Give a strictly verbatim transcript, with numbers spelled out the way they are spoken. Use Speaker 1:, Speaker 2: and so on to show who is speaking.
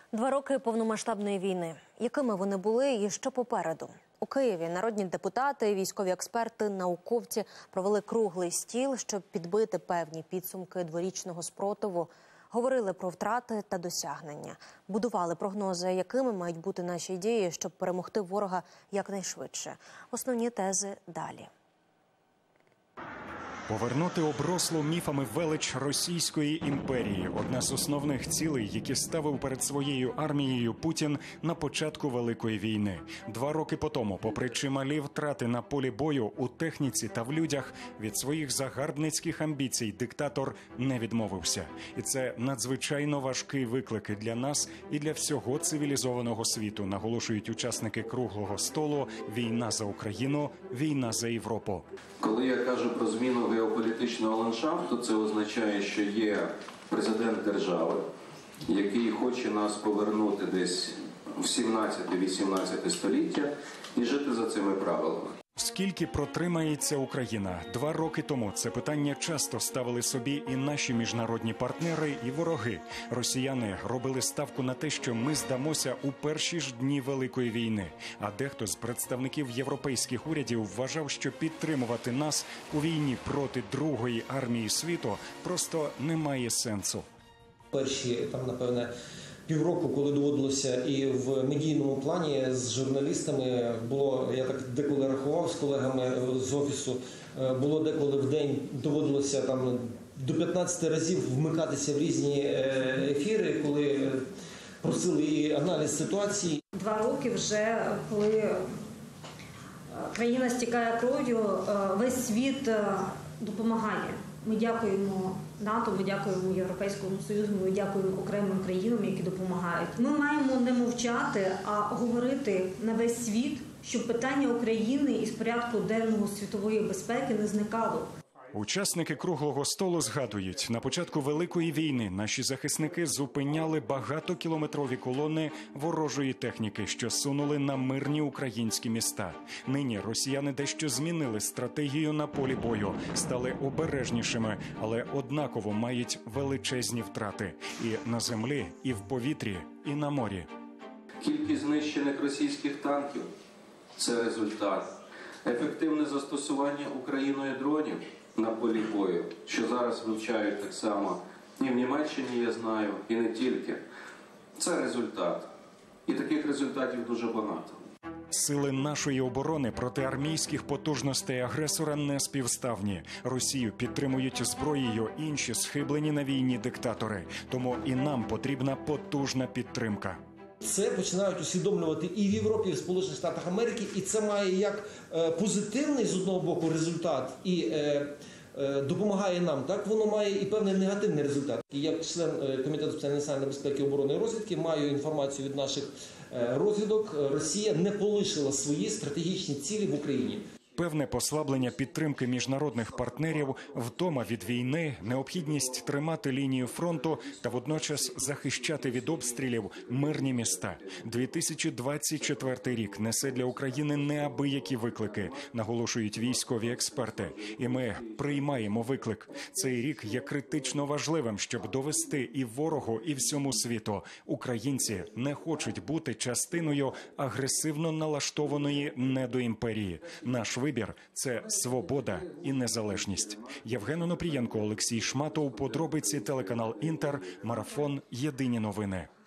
Speaker 1: Два роки повномасштабної війни. Якими вони були і що попереду? У Києві народні депутати, військові експерти, науковці провели круглий стіл, щоб підбити певні підсумки дворічного спротиву. Говорили про втрати та досягнення. Будували прогнози, якими мають бути наші дії, щоб перемогти ворога якнайшвидше. Основні тези далі.
Speaker 2: Повернути оброслу міфами велич Російської імперії – одна з основних цілей, які ставив перед своєю армією Путін на початку Великої війни. Два роки по тому, попри чималі втрати на полі бою, у техніці та в людях, від своїх загарбницьких амбіцій диктатор не відмовився. І це надзвичайно важкий виклик і для нас, і для всього цивілізованого світу, наголошують учасники круглого столу «Війна за Україну, війна за Європу».
Speaker 3: Коли я кажу про зміну геополітичного ландшафту, це означає, що є президент держави, який хоче нас повернути десь в сімнадцяте-вісімнадцяте століття і жити за цими правилами.
Speaker 2: Скільки протримається Україна? Два роки тому це питання часто ставили собі і наші міжнародні партнери, і вороги. Росіяни робили ставку на те, що ми здамося у перші ж дні Великої війни. А дехто з представників європейських урядів вважав, що підтримувати нас у війні проти другої армії світу просто немає сенсу.
Speaker 4: Перші, там, напевне, півроку, коли доводилося і в медійному плані з журналістами, було, я так деколи рахував з колегами з офісу, було деколи в день доводилося там до п'ятнадцяти разів вмикатися в різні ефіри, коли просили і аналіз ситуації.
Speaker 5: Два роки вже, коли країна стікає кров'ю, весь світ допомагає. Ми дякуємо НАТО, ми дякуємо Європейському Союзу, ми дякуємо окремим країнам, які допомагають. Ми маємо не мовчати, а говорити на весь світ, щоб питання України із порядку денного світової безпеки не зникало.
Speaker 2: Учасники круглого столу згадують, на початку Великої війни наші захисники зупиняли багатокілометрові колони ворожої техніки, що сунули на мирні українські міста. Нині росіяни дещо змінили стратегію на полі бою, стали обережнішими, але однаково мають величезні втрати і на землі, і в повітрі, і на морі.
Speaker 3: Кількість знищених російських танків – це результат. Ефективне застосування Україною дронів на полі бою, що зараз вивчають так само і в Німеччині, я знаю, і не тільки. Це результат. І таких результатів дуже багато.
Speaker 2: Сили нашої оборони проти армійських потужностей агресора не співставні. Росію підтримують зброєю інші схиблені на війні диктатори. Тому і нам потрібна потужна підтримка.
Speaker 4: Це починають усвідомлювати і в Європі, і в Сполучених Штатах Америки, і це має як е, позитивний, з одного боку, результат, і е, е, допомагає нам, так воно має і певний негативний результат. І як член е, Комітету з питань національної безпеки, оборони і розвідки маю інформацію від наших е, розвідок. Росія не полишила свої стратегічні цілі в Україні.
Speaker 2: Певне послаблення підтримки міжнародних партнерів, втома від війни, необхідність тримати лінію фронту та водночас захищати від обстрілів мирні міста. дві тисячі двадцять четвертий рік несе для України неабиякі виклики, наголошують військові експерти. І ми приймаємо виклик. Цей рік є критично важливим, щоб довести і ворогу, і всьому світу. Українці не хочуть бути частиною агресивно налаштованої недоімперії. Наш вибір – це свобода і незалежність. Євген Онопрієнко, Олексій Шматов, подробиці, телеканал «Інтер», марафон «Єдині новини».